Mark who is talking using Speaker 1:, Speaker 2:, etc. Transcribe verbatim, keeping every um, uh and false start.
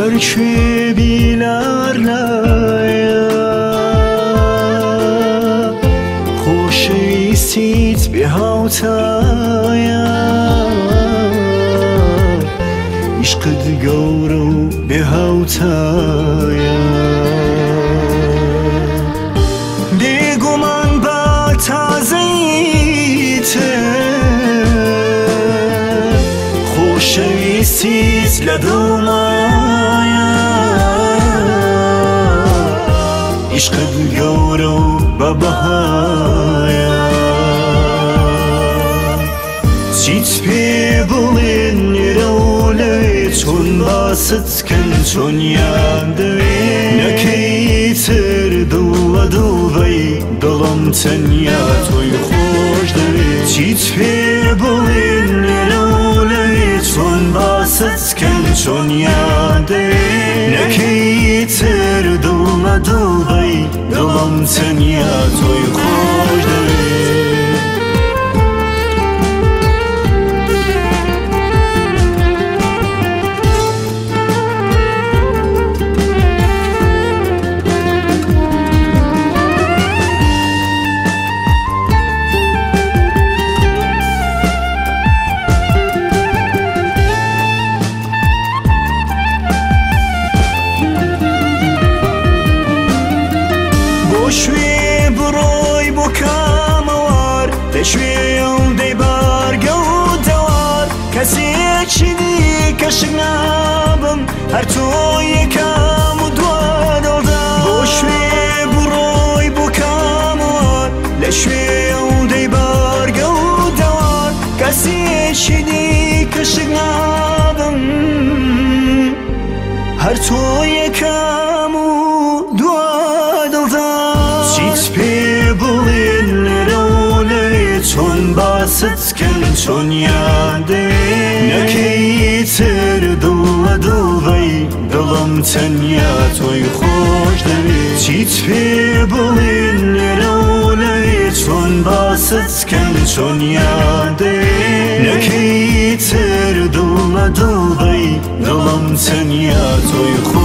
Speaker 1: هرچی بیلارلایا خوشی سیت به هاوتایا عشقت گورو به هاوتایا دیگو من با تازیته خوشی سیت لدومایا عشقت گورو به بهایا چیت پی بولین روله چون باست کن چون یادوی نکیتر دل دلوی دلم تنیا توی خوش دوی چیت پی بولین روله چون باست کن چون یادوی نکیتر دل دلوی دلم تنیا توی خوش دوی شوی بروی بو کاموار تشوی اون دی بارگو دوار کسی چیدی کشک نابم هر تو یکم و دوا دلدار بو شوی بروی بو کاموار لشوی اون دی بارگو دوار کسی چیدی کشک نابم هر تو یکم و دوا دلدار پی بولین روله چون باست کن چون یاده نکیتر دل دلوی دلم تنیا توی خوش دوی چیت پی بولین روله چون باست کن چون یاده نکیتر دل دلوی دلم تنیا توی خوش